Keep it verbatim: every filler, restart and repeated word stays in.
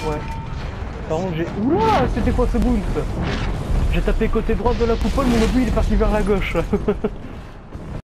Ouais. Par contre, j'ai... Oula, c'était quoi ce bounce? J'ai tapé côté droit de la coupole, mon obus il est parti vers la gauche.